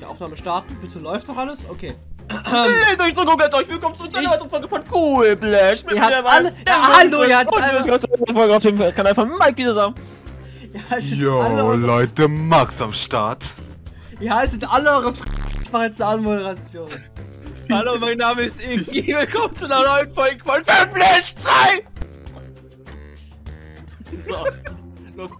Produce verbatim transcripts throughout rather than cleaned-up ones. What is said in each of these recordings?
Aufnahme starten. Bitte läuft doch alles? Okay. Hey, Durchzugung at euch, willkommen zu einer weiteren Folge von Quiplash. Ihr habt alle... Ja, hallo, ihr habt alle... Auf dem Kanal von Mike wieder sagen. Jo, Leute, Max am Start. Ihr haltet alle eure F***, ich mache jetzt eine Anmoderation. Hallo, mein Name ist Iggy, willkommen zu einer neuen Folge von Quiplash zwei. So, los.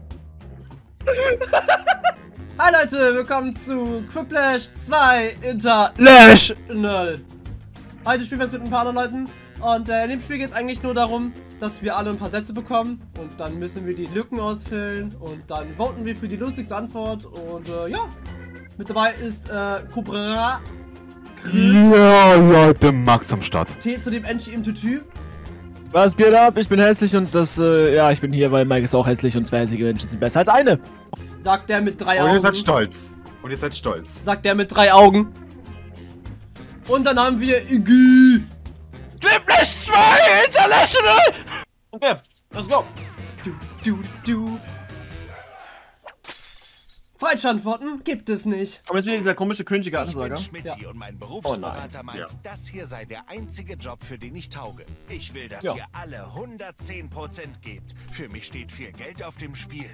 Hi Leute, willkommen zu Quiplash zwei International. Heute spielen wir jetzt mit ein paar anderen Leuten und äh, in dem Spiel geht es eigentlich nur darum, dass wir alle ein paar Sätze bekommen und dann müssen wir die Lücken ausfüllen und dann voten wir für die lustigste Antwort und äh, ja, mit dabei ist äh, Cobra, Ja, Leute, Max am Start. T zu dem Enchi im Tütü. Was geht ab? Ich bin hässlich und das, äh, ja, ich bin hier, weil Mike ist auch hässlich und zwei hässliche Menschen sind besser als eine. Sagt der mit drei Und Augen. ihr seid stolz. Und ihr seid stolz. Sagt der mit drei Augen. Und dann haben wir Iggy. Quiplash zwei International! Okay, let's go. Du, du, du. Falsche Antworten gibt es nicht. Aber jetzt wieder dieser komische, cringige Ansager. Ich bin Schmitty Ja. und mein Berufsberater Oh meint, Ja. das hier sei der einzige Job, für den ich tauge. Ich will, dass Ja. ihr alle hundertzehn Prozent gebt. Für mich steht viel Geld auf dem Spiel.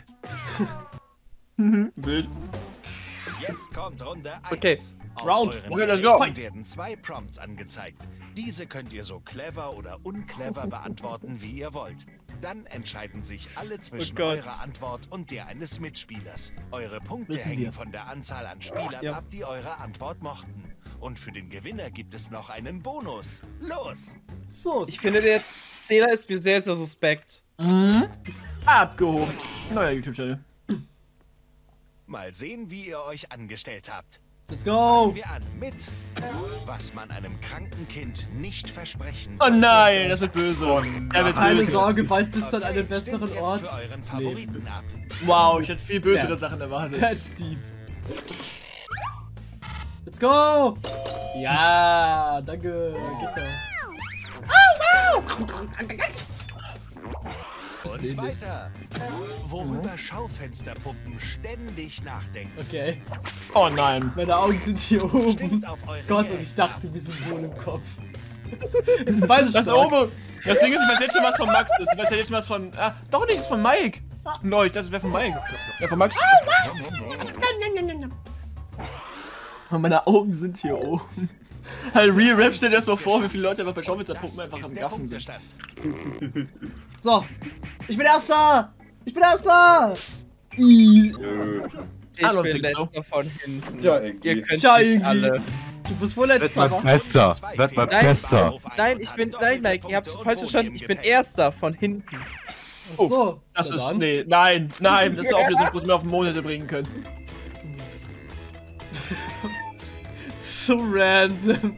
Wild. Jetzt kommt Runde eins. Okay. Auf Round. euren Okay, let's go. Bildschirm werden zwei Prompts angezeigt. Diese könnt ihr so clever oder unclever beantworten, wie ihr wollt. Dann entscheiden sich alle zwischen Oh Gott. eurer Antwort und der eines Mitspielers. Eure Punkte Wissen hängen wir. von der Anzahl an Spielern Ja. ab, die eure Antwort mochten. Und für den Gewinner gibt es noch einen Bonus. Los! So. Ich finde, der Zähler ist mir sehr, sehr suspekt. Mhm. Abgehoben. Neuer YouTube-Channel. Mal sehen, wie ihr euch angestellt habt. Let's go. Wir an mit, was man einem kranken Kind nicht versprechen Oh sollte. nein, das wird böse. Er wird Keine böse. Sorge, bald bist du an einem Okay, besseren stimmt jetzt Ort. für euren Favoriten ab. Wow, ich hätte viel bösere Ja. Sachen erwartet. That's deep. Let's go. Ja, danke. Geht Und ähnlich. weiter. Worüber Schaufensterpuppen ständig nachdenken. Okay. Oh nein. Meine Augen sind hier oben. Stimmt auf eure Gott, und ich dachte, wir sind wohl im Kopf. Wir sind beide Das stark. oben. Das Ding ist, ich weiß jetzt schon was von Max ist. Ich weiß jetzt schon was von. Ah, doch nicht, das ist von Mike. No, ich dachte, das wäre von Mike. Ja, von Max. Und meine Augen sind hier oben. Halt, Real Rap stellt dir das so vor, wie viele Leute einfach bei Schaufensterpuppen Das einfach ist am der Gaffen sind. Punktestand. So. Ich bin Erster. Ich bin Erster. I. Ich Hallo, bin Pixel. letzter von hinten. Ja, Ihr könnt Ciao, nicht Iggy. alle. Du bist wohl Werd Letzter, mal wa? besser. Werd mal Nein, besser. Nein, ich bin. Nein, Mike, ihr habt es falsch verstanden. Ich bin Erster von hinten. Ach so. Das Na ist. dann. Nee, nein, nein, das ist auch wieder so gut, mir auf den Mond hätte bringen können. So random.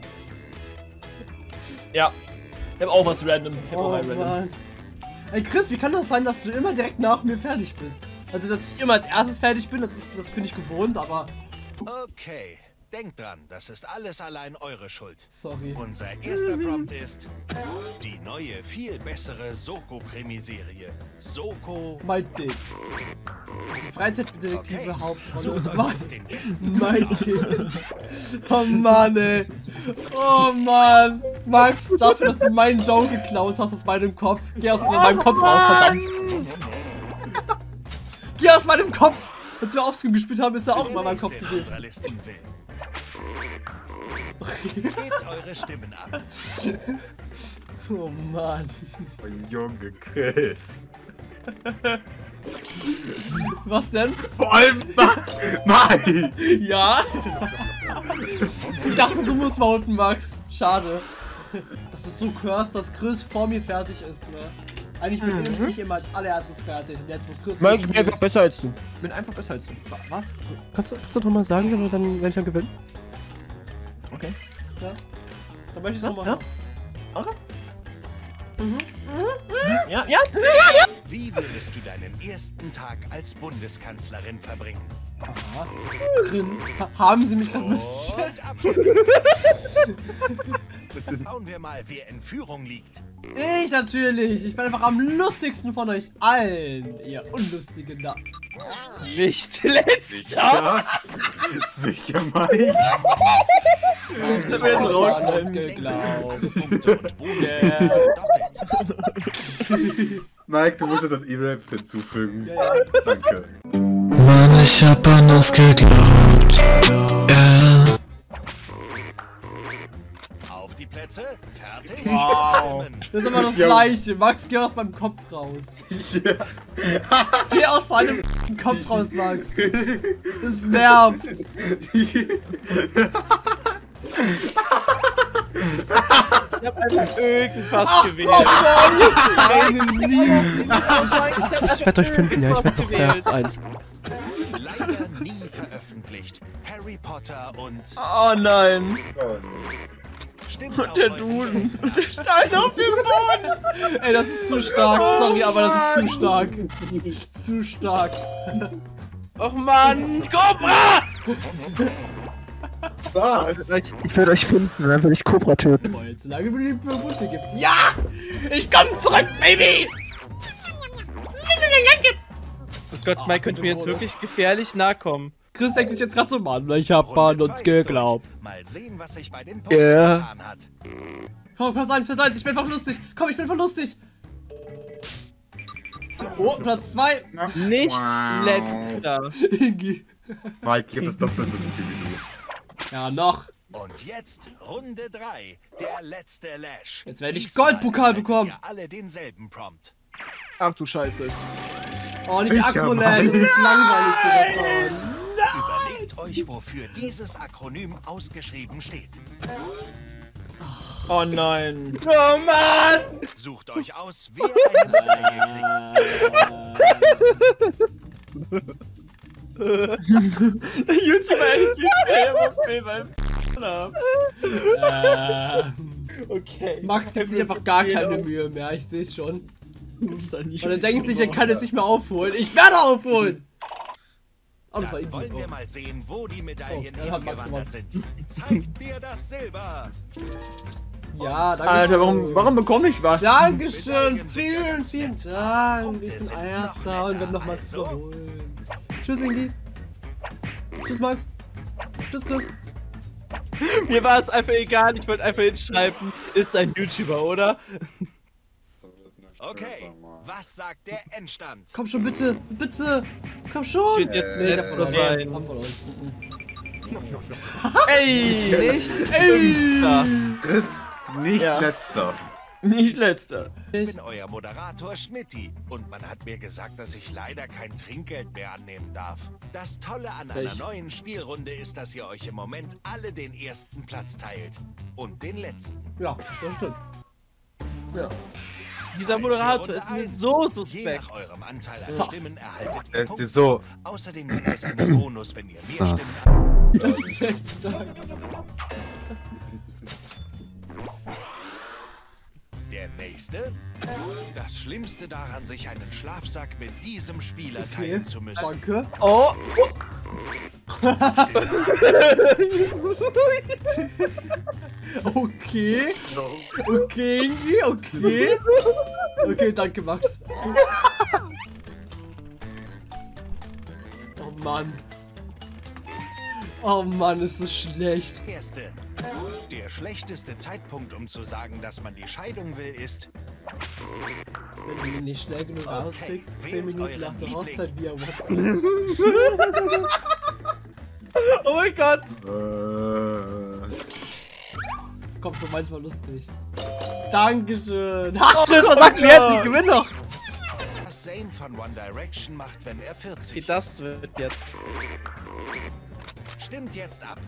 Ja. Ich hab auch was random. Ich hab auch Oh ein random. Mann. Ey Chris, wie kann das sein, dass du immer direkt nach mir fertig bist? Also, dass ich immer als erstes fertig bin, das, ist, das bin ich gewohnt, aber... Okay, denkt dran, das ist alles allein eure Schuld. Sorry. Unser erster Prompt ist die neue, viel bessere Soko-Krimiserie. Soko. Mein Ding. Die Freizeitdetektive Okay. Hauptrolle. Sucht euch Mein, jetzt den besten mein raus. Ding. Oh Mann, ey. Oh Mann. Max, dafür, dass du meinen Joke geklaut hast aus meinem Kopf. Geh aus meinem Kopf raus, verdammt. Geh aus meinem Kopf. Als wir Offscreen gespielt haben, ist er auch mal in meinem Kopf Der gewesen. unserer Listen will. Gebt eure Stimmen ab. Oh Mann. Oh, Junge Chris. Was denn? Vor allem, Mike. Ja? Ich dachte, du musst voten, Max. Schade. Das ist so cursed, dass Chris vor mir fertig ist, ne? Eigentlich bin Mhm. ich immer als allererstes fertig. Und jetzt, wo Chris Mike, ich mitspielt- bin besser als du. Ich bin einfach besser als du. Was? Kannst du, kannst du doch mal sagen, wenn, wir dann, wenn ich dann gewinne? Okay. Ja. Dann möchte ich es Ja, nochmal. ja. Okay. Ja, ja. Wie würdest du deinen ersten Tag als Bundeskanzlerin verbringen? Aha. Drin. Ha haben sie mich gerade lustig. Und Abstand. Schauen wir mal, wer in Führung liegt. Ich natürlich. Ich bin einfach am lustigsten von euch allen. Ihr Unlustigen da. Nicht letzter. Was? Sicher, Mike. Ich hab jetzt rausschneiden. geglaubt. Punkte und Boni Yeah. doppelt. Mike, du musst das als E-Rap hinzufügen. Ja, ja. Danke. Mann, ich hab an das geglaubt. Ja. Auf die Plätze, fertig. Wow. Das ist immer das Ja. Gleiche. Max, geh aus meinem Kopf raus. Ja. Geh aus deinem Kopf raus, Max. Das nervt. Ich hab einfach irgendwas gewählt. Ich werde euch finden, ja. Ich werde doch erst eins. Leider nie veröffentlicht. Harry Potter und... Oh nein. Stimmt Und auch der heute Duden. nicht. Und der Stein auf dem Boden. Ey, das ist zu stark. Sorry, aber das ist zu stark. Zu stark. Och Mann, Cobra! Ich, ich werde euch finden, dann werde ich Cobra töten. Boah, jetzt lange wie du die Bunte gibst. Ja! Ich komm zurück, Baby! Oh Gott, Mike könnte mir jetzt wirklich gefährlich nahe kommen. Chris denkt sich jetzt gerade so, Mann, ich hab an Runde uns zwei ist geglaubt. durch. Mal sehen, was sich bei den Punkten Ja. getan hat. Komm, Platz eins, Platz eins, ich bin einfach lustig. Komm, ich bin einfach lustig. Oh, Platz zwei. Nicht letzter. Ingi. Mike, ich hab das doppelt so viel wie du. Ja, noch. Und jetzt Runde drei, der letzte Lash. Jetzt werde ich Diesmal Goldpokal erhaltet bekommen. ihr alle denselben Prompt. Ach du Scheiße. Oh, nicht Ich Akroland, das ist langweilig sowas. Überlegt euch, wofür dieses Akronym ausgeschrieben steht. Oh nein. Oh Mann! Sucht euch aus, wer eine Medaille kriegt. Der YouTuber hält viel mehr auf Film beim Äh, Okay. Max gibt sich einfach gar keine Mühe mehr, ich sehe es schon. Und Und er denkt sich, er kann es nicht mehr aufholen. Ich werde aufholen! Oh, das war Dann Ingi. wollen wir Oh. mal sehen, wo die Medaillen Oh, dann hat Max hingewandert sind. Zeigt mir das Silber. Ja, danke. Alter, warum, warum bekomme ich was? Dankeschön, vielen, vielen Dank. Ich bin Erster und werde noch Max überholen. Tschüss, Ingi. Tschüss, Max. Tschüss, Chris. Mir war es einfach egal, ich wollte einfach hinschreiben, ist ein YouTuber, oder? Okay, was sagt der Endstand? Komm schon, bitte, bitte. Komm schon. Ich bin jetzt Nee, ich hab letzter verloren. sein. Hab verloren. Ey, Nicht fünfter. Chris, nicht Ja. letzter. nicht letzter. Ich bin euer Moderator Schmitty und man hat mir gesagt, dass ich leider kein Trinkgeld mehr annehmen darf. Das Tolle an einer Welch? neuen Spielrunde ist, dass ihr euch im Moment alle den ersten Platz teilt. Und den letzten. Ja, das stimmt. Ja. Dieser Moderator ist mir so Je suspekt. nach eurem Anteil an Sus. Stimmen erhaltet ihr Er ist dir Punkte. so. Außerdem gibt es einen Bonus, wenn ihr mehr Sus. Stimmen habt. Das ist echt stark. Der nächste? Das Schlimmste daran, sich einen Schlafsack mit diesem Spieler teilen zu müssen. Danke. Oh, Okay. Okay, Ingi, okay. Okay, danke, Max. Oh Mann. Oh Mann, ist das schlecht. Erste. Der schlechteste Zeitpunkt, um zu sagen, dass man die Scheidung will, ist... Wenn du ihn nicht schnell genug Okay, rauskriegst, zehn wählt Minuten euren nach der Liebling. Hochzeit via WhatsApp. Oh mein Gott! Äh, Kommt für manchmal lustig. Dankeschön. Ach, Chris, was sagst du jetzt? Ich gewinne doch. Was Zayn von One Direction macht, wenn er Okay, vierzig das wird jetzt. Stimmt jetzt ab.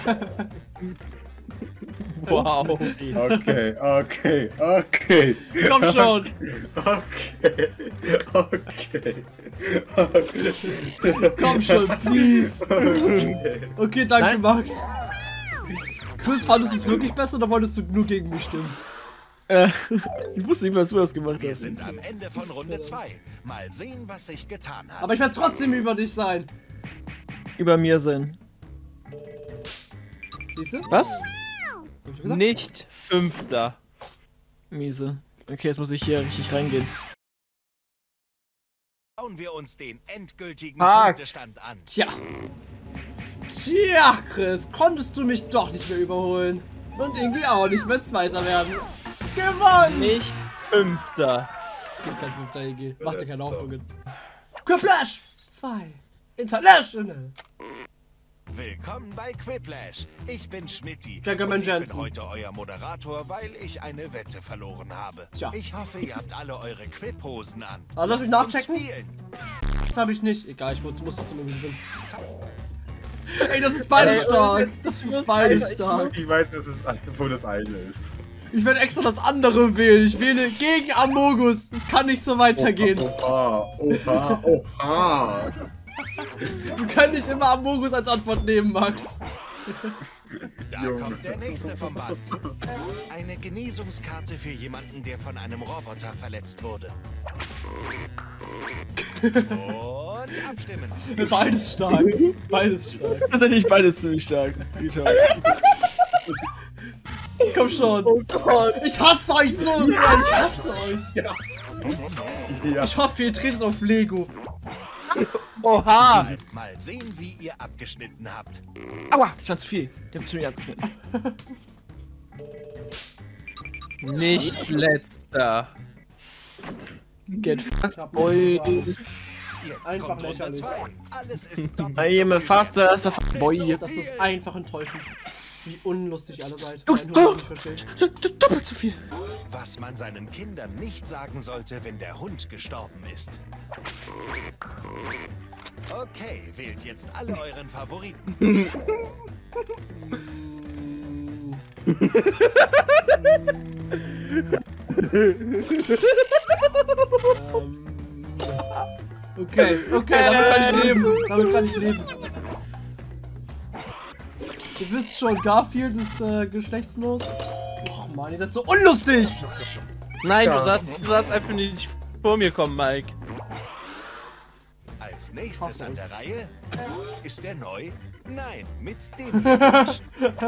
Wow. okay, okay, okay. Komm schon. Okay, okay. Okay. Komm schon, please. Okay. Okay, danke, Max. Chris, fandest du es wirklich besser oder wolltest du nur gegen mich stimmen? äh, ich wusste nicht, was du das gemacht Wir hast. sind am Ende von Runde zwei. Mal sehen, was sich getan hat. Aber ich werde trotzdem über dich sein. Über mir sein. Siehst du? Was? Nicht fünfter. Miese. Okay, jetzt muss ich hier richtig reingehen. Schauen wir uns den endgültigen Fuck. Punktestand an. Tja. Tja, Chris, konntest du mich doch nicht mehr überholen. Und irgendwie auch nicht mehr Zweiter werden. Gewonnen! Nicht Fünfter. Kein Fünfter, Iggy. Mach dir keine Hoffnungen. Quiplash zwei International. Willkommen bei Quiplash. Ich bin Schmitty. Jackerman und ich bin Jensen. heute euer Moderator, weil ich eine Wette verloren habe. Tja. Ich hoffe, ihr habt alle eure Quip-Hosen an. Ah, lass mich Lasst uns nachchecken. spielen. Das habe ich nicht. Egal, ich muss muss trotzdem irgendwie gewinnen. Ey, das ist beides stark. Das ist beides stark. Ich weiß, das ist, wo das eine ist. Ich werde extra das andere wählen. Ich wähle gegen Amogus. Es kann nicht so weitergehen. Oha, oha, oha. Du kannst nicht immer Amogus als Antwort nehmen, Max. Da Junge. kommt der nächste vom Band. Eine Genesungskarte für jemanden, der von einem Roboter verletzt wurde. Und abstimmen. Beides stark. Beides stark. Tatsächlich beides ziemlich stark. Komm schon. Oh Gott. Ich hasse euch so sehr. Ich hasse euch. Ja. Ich hoffe, ihr tretet auf Lego. Oha. Mal sehen, wie ihr abgeschnitten habt. Aua, das war zu viel. Der hat zu mir abgeschnitten. Nicht letzter. Get fucked, Boy. Jetzt Einfach kommt Runde lächerlich. zwei. Alles ist doppelt I am a so viel faster as a boy. Das ist einfach enttäuschend. Wie unlustig alle seid. Oh, Ein Hund nicht versteht. Doppelt so viel. was man seinen Kindern nicht sagen sollte, wenn der Hund gestorben ist. Okay, wählt jetzt alle euren Favoriten. Ähm, okay, okay, damit kann ich leben. Damit kann ich leben. Ihr wisst schon, Garfield ist äh, geschlechtslos. Och man, ihr seid so unlustig! Nein, Ja. du saßt, du saßt einfach nicht vor mir kommen, Mike. Als nächstes an der Reihe ist der neu? Nein, mit dem Mensch.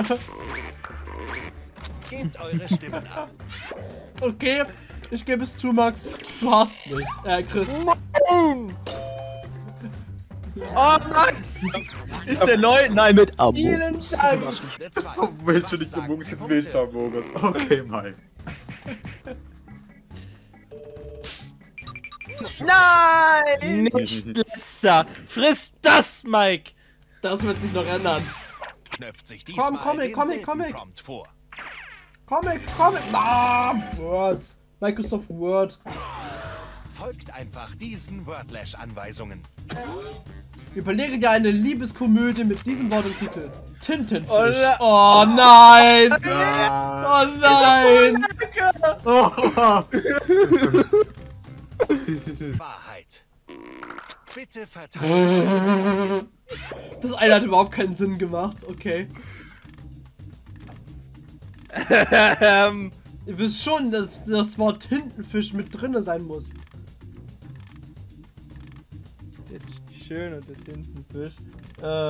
Gebt eure Stimmen ab. Okay, ich gebe es zu, Max. Du hast mich. Äh, Chris. Oh, Max! Ist der neu? Nein, mit Abo. Vielen Dank! Der zwei. Willst du Was nicht sagen Amogus, die jetzt Hunde? willst du Amogus. Okay, Mike. Nein! Nicht letzter! Friss das, Mike! Das wird sich noch ändern. Knöpft sich diesmal Komm, Comic, den Comic, Comic. Prompt vor. Comic, Comic. Ah, Word. Microsoft Word. Folgt einfach diesen Wordlash-Anweisungen. Überlege dir eine Liebeskomödie mit diesem Wort im Titel. Tintenfisch. Oh, la- Oh nein! Ah. Oh nein! Wahrheit. Bitte verteidigt. Das eine hat überhaupt keinen Sinn gemacht. Okay. Ähm, Ihr wisst schon, dass das Wort Tintenfisch mit drinne sein muss. schön und der Tintenfisch. Äh.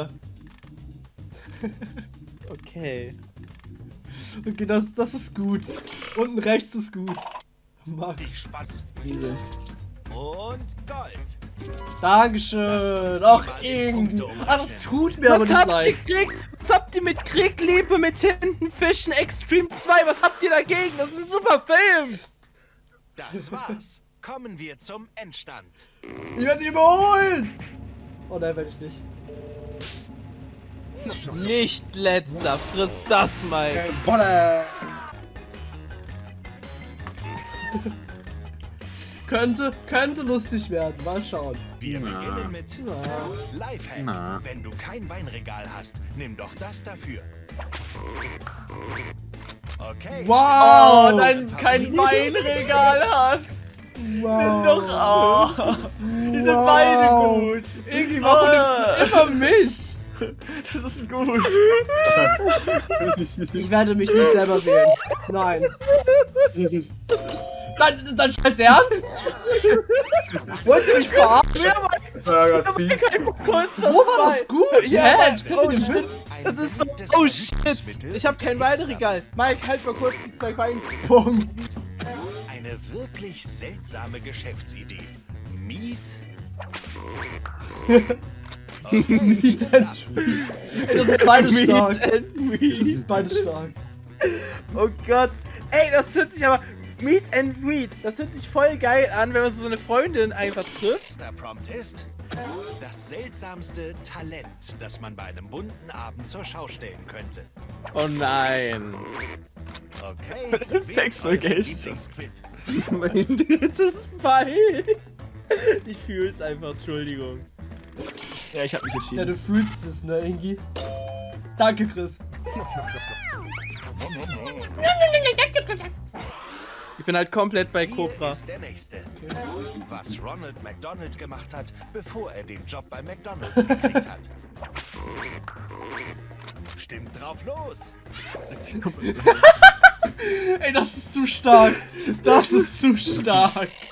Okay. Okay, das, das ist gut. Unten rechts ist gut. Max. Ich Spaß. Diese. Und Gold. Dankeschön. Ach, irgendwie. Ah, das tut mir aber Was nicht habt leid. ihr Krieg? Was habt ihr mit Krieg, Liebe, mit Tintenfischen, Extreme zwei? Was habt ihr dagegen? Das ist ein super Film! Das war's. Kommen wir zum Endstand. Ich werde sie überholen. Oh nein, werde ich nicht. Nicht letzter, friss das mal. Könnte, könnte lustig werden. Mal schauen. Wir Na. beginnen mit Ja. Lifehack. Na. Wenn du kein Weinregal hast, nimm doch das dafür. Okay. Wow. Oh, nein, kein Weinregal hast. Wow. Doch, oh. Die sind Wow. beide gut. Irgendwie, warum Ah. nimmst du immer mich? Das ist gut. Ich werde mich nicht selber wählen. Nein. Dein, dein scheiß Ernst? Wollt ihr mich verarschen? Kurz, Wo war das gut? Ja, Hä? Mann. Stimmt Oh, mit dem shit. Witz. Das ist so. gutes Oh shit! Verhütungsmittel Ich hab kein gibt's Weinregal. Mike, halt mal kurz die zwei Weine. Punkt. da. Eine wirklich seltsame Geschäftsidee. Miet. Meat and Treat. Ey, das ist beides stark. Meat and Das Meat. ist beides stark. Oh Gott. Ey, das hört sich aber... Meet and Greet. Das hört sich voll geil an, wenn man so eine Freundin einfach trifft. Der Prompt ist das seltsamste Talent, das man bei einem bunten Abend zur Schau stellen könnte. Oh nein. Okay, Thanks for wählt euren engagement. Lieblingsquip. Mein drittes Bein. Ich fühl's einfach, Entschuldigung. Ja, ich hab mich Ja, entschieden. du fühlst es, ne, Ingi? Danke, Chris. Ich bin halt komplett bei Hier Cobra. ist der nächste. Was Ronald McDonald gemacht hat, bevor er den Job bei McDonald's gekriegt hat. Stimmt drauf los. Ey, das ist zu stark. Das ist zu stark.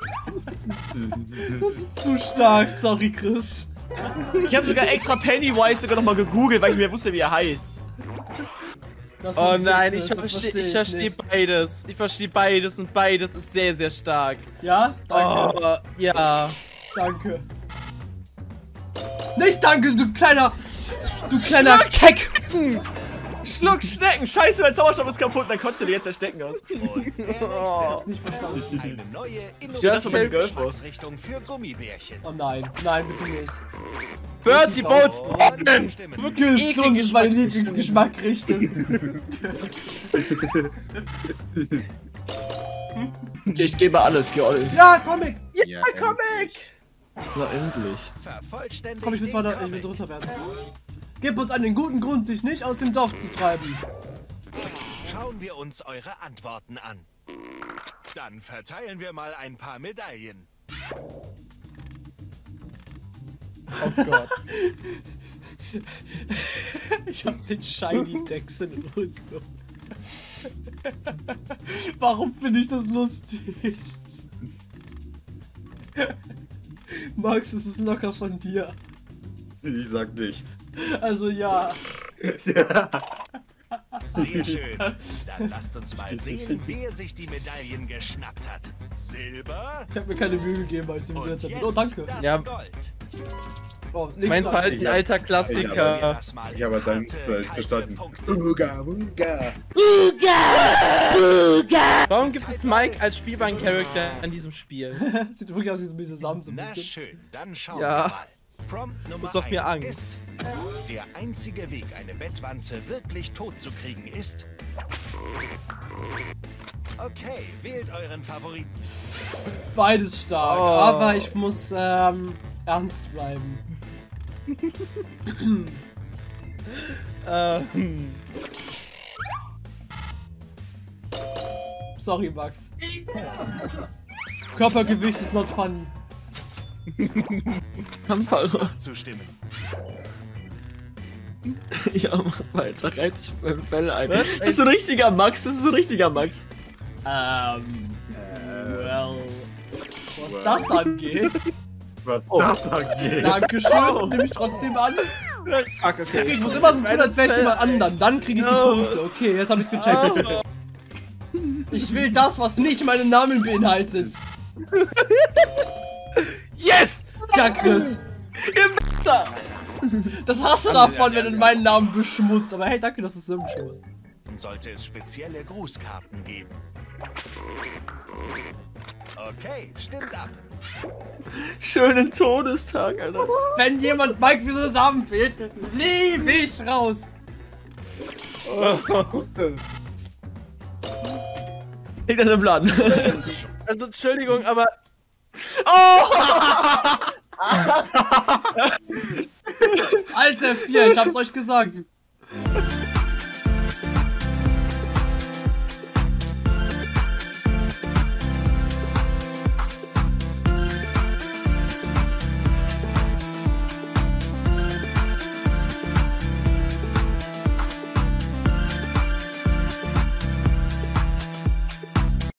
Das ist zu stark. Sorry, Chris. Ich habe sogar extra Pennywise sogar nochmal gegoogelt, weil ich mir wusste, wie er heißt. Das Oh war nein, Chris, ich das verstehe ich ich versteh nicht. beides. Ich verstehe beides und beides ist sehr, sehr stark. Ja? Danke. Oh, ja. Danke. Nicht danke, du kleiner... Du kleiner Keck. Schluck Schnecken! Scheiße, mein Zauberstab ist kaputt, dann kotzt du dir jetzt das Stecken aus. Und der nächste. Nicht verstanden. Eine neue, Das war meine innovative Girlfriend. Geschmacksrichtung für Gummibärchen. Oh nein. Nein, bitte nicht. Bertie Boats Und stimmen. Gesund ist meine Lieblingsgeschmackrichtung. Ich gebe alles, Geol. Ja, Comic. Ja, Comic! Na endlich. Vervollständigt Komm, ich will den weiter, ich will Comic. drunter werden. Gib uns einen guten Grund, dich nicht aus dem Dorf zu treiben. Schauen wir uns eure Antworten an. Dann verteilen wir mal ein paar Medaillen. Oh Gott. Ich hab den Shiny Dex in Rüstung. Warum finde ich das lustig? Max, es ist locker von dir. Ich sag nichts. Also ja. Ja. Sehr schön. Dann lasst uns mal sehen, wer sich die Medaillen geschnappt hat. Silber Ich hab mir keine Mühe gegeben, als ich mich und jetzt jetzt Oh, danke. das Ja. Gold. Oh, nicht Meins war halt Ich ein hab- alter ich Wir Klassiker. das mal Ich habe in dein harte, Zeit kalte verstanden. Punkte. Uga, uga. Warum gibt es Mike als spielbaren Charakter in diesem Spiel? Sieht wirklich aus wie so ein bisschen Samen, so ein Na bisschen. schön, dann schauen Ja. wir mal. Prompt Nummer Das macht mir eins Angst. ist, der einzige Weg, eine Bettwanze wirklich tot zu kriegen, ist... Okay, wählt euren Favoriten. Beides stark, Oh. aber ich muss ähm, ernst bleiben. Ähm, Sorry, Max. Körpergewicht ist not fun. Handballer. Zu stimmen. Ja, mach weiter, reiz dich beim Fell ein. Was? Das ist so ein richtiger Max, das ist so ein richtiger Max. Ähm, well, was das angeht. Was Oh. das angeht. Dankeschön, nehme ich trotzdem an. Fuck, okay. Ich muss immer so tun, als wäre ich jemand anderen. Dann kriege ich die Oh. Punkte. Okay, jetzt habe ich's gecheckt. Ich will das, was nicht meinen Namen beinhaltet. Yes! Ja, Chris. Das hast du davon, wenn du meinen Namen beschmutzt. Aber hey, danke, dass du es so beschmutzt. Sollte es spezielle Grußkarten geben. Okay, stimmt ab. Schönen Todestag, Alter. Wenn jemand Mike wie so Samen fehlt, lieb ich raus. Liegt an dem Laden. also Entschuldigung, aber Alter, vier, ich hab's euch gesagt.